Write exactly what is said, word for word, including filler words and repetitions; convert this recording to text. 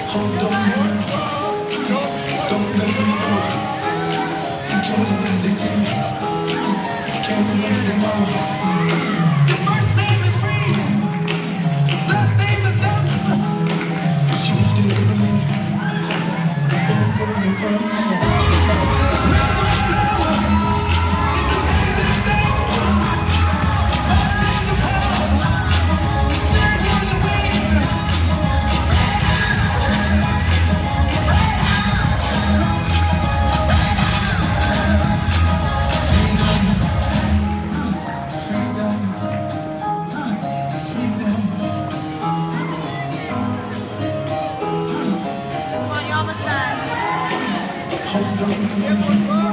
Hold on, don't let me go. Control when they see me. Can't remember them all. Your first name is free. Last name is done. She was still with me. Hold on.